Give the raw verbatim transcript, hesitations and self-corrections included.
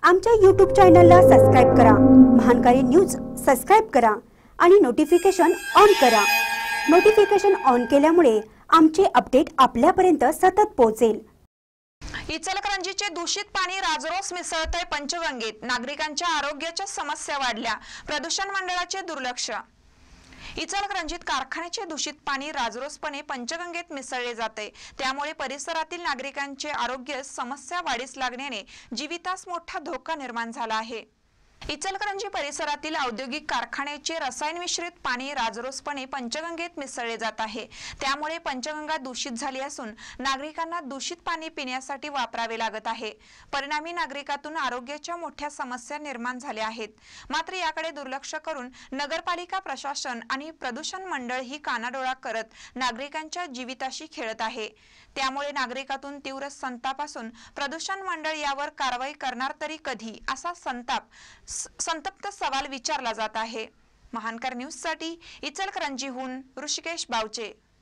आमच्या यूट्यूब चॅनलला सबस्क्राइब करा, महानकारी न्यूज सबस्क्राइब करा आणि नोटिफिकेशन ऑन करा। नोटिफिकेशन ऑन केल्यामुळे आमचे अपडेट आपल्यापर्यंत सतत पोहोचेल। इचलकरंजीचे दूषित पाणी राजरोस मिसळतंय पंचगंगेत, नागरिकांच्या आरोग्याच्या समस्या वाढल्या, प्रदूषण मंडळाचे दुर्लक्ष। इचलकरंजीत कारखान्याचे दूषित पाणी राजरोसपणे पंचगंगेत मिसळले जाते, त्यामुळे परिसरातील नागरिकांचे आरोग्य समस्या वाढीस लागण्याने जीवितास मोठा धोका निर्माण झाला आहे। इचलकरंजी परिसरातील औद्योगिक कारखान्याचे रसायन मिश्रित पाणी राजरोसपणे पंचगंगेत मिसळले जात आहे, त्यामुळे पंचगंगा दूषित झाली असून नागरिकांना दूषित पाणी पिण्यासाठी वापरावे लागत आहे। परिणामी नागरिकातून आरोग्याच्या मोठ्या समस्या निर्माण झाल्या आहेत। मात्र याकडे दुर्लक्ष करून नगरपालिका प्रशासन आणि प्रदूषण मंडळ ही कानाडोळा करत नागरिकांच्या जीविताशी खेळत आहे। त्यामुळे नागरिकातून तीव्र संताप असून प्रदूषण मंडळ यावर कारवाई करणार तरी कधी, असा संताप संतप्त सवाल विचारला जात आहे। महानकर न्यूज साठी इचलकरंजीहून ऋषिकेश बावचे।